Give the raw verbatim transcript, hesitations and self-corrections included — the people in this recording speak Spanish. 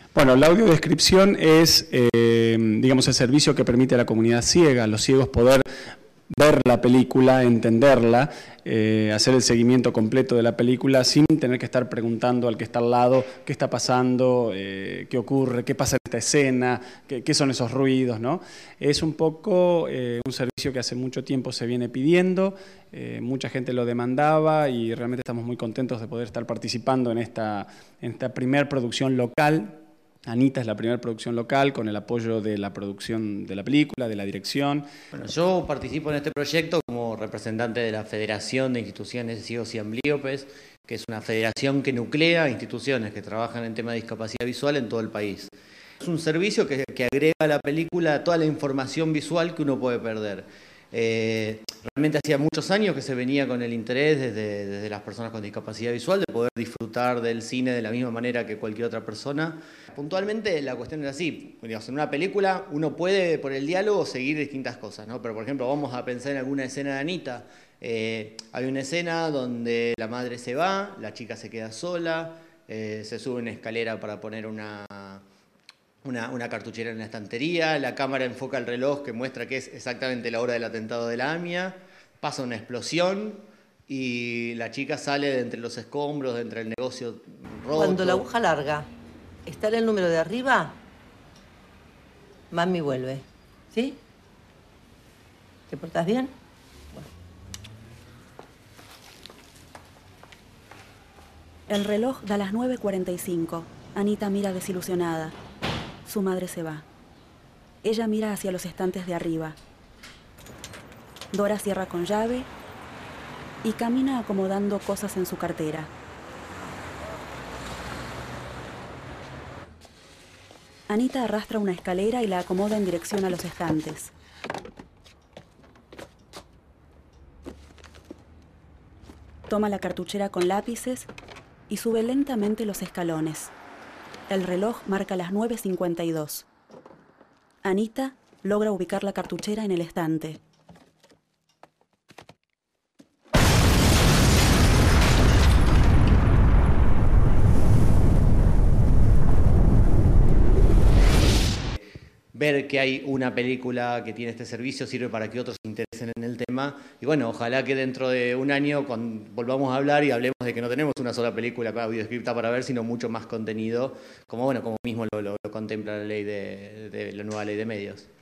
Bueno, la audiodescripción es, eh, digamos, el servicio que permite a la comunidad ciega, a los ciegos poder ver la película, entenderla, eh, hacer el seguimiento completo de la película sin tener que estar preguntando al que está al lado qué está pasando, eh, qué ocurre, qué pasa en esta escena, qué, qué son esos ruidos, ¿no? Es un poco eh, un servicio que hace mucho tiempo se viene pidiendo, eh, mucha gente lo demandaba y realmente estamos muy contentos de poder estar participando en esta, en esta primer producción local. Anita es la primera producción local con el apoyo de la producción de la película, de la dirección. Bueno, yo participo en este proyecto como representante de la Federación de Instituciones de Ciegos y Amblíopes, que es una federación que nuclea instituciones que trabajan en tema de discapacidad visual en todo el país. Es un servicio que, que agrega a la película toda la información visual que uno puede perder. Eh, realmente hacía muchos años que se venía con el interés desde, desde las personas con discapacidad visual de poder disfrutar del cine de la misma manera que cualquier otra persona. Puntualmente la cuestión es así, digamos, en una película uno puede por el diálogo seguir distintas cosas, ¿no? Pero por ejemplo vamos a pensar en alguna escena de Anita. Eh, hay una escena donde la madre se va, la chica se queda sola, eh, se sube una escalera para poner una... Una, una cartuchera en la estantería, la cámara enfoca el reloj que muestra que es exactamente la hora del atentado de la AMIA, pasa una explosión y la chica sale de entre los escombros, de entre el negocio roto. Cuando la aguja larga está en el número de arriba, mami vuelve, ¿sí? ¿Te portás bien? Bueno. El reloj da las nueve cuarenta y cinco. Anita mira desilusionada. Su madre se va. Ella mira hacia los estantes de arriba. Dora cierra con llave y camina acomodando cosas en su cartera. Anita arrastra una escalera y la acomoda en dirección a los estantes. Toma la cartuchera con lápices y sube lentamente los escalones. El reloj marca las nueve cincuenta y dos. Anita logra ubicar la cartuchera en el estante. Ver que hay una película que tiene este servicio sirve para que otros se interesen en el tema. Y bueno, ojalá que dentro de un año cuando volvamos a hablar y hablemos de que no tenemos una sola película audiodescripta para ver, sino mucho más contenido, como bueno, como mismo lo, lo, lo contempla la ley de, de la nueva ley de medios.